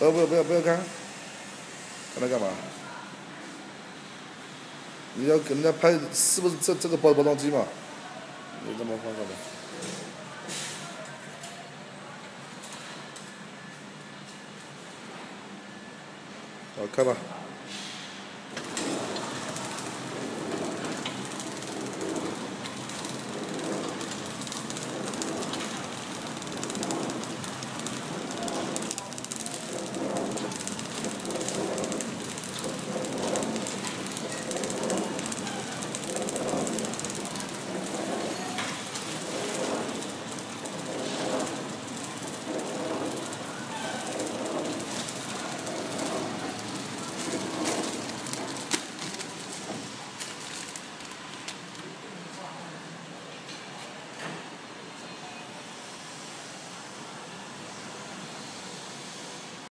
不要看，看它干嘛？你要给人家拍是不是这个包装机嘛？你这么放干嘛？好，开吧。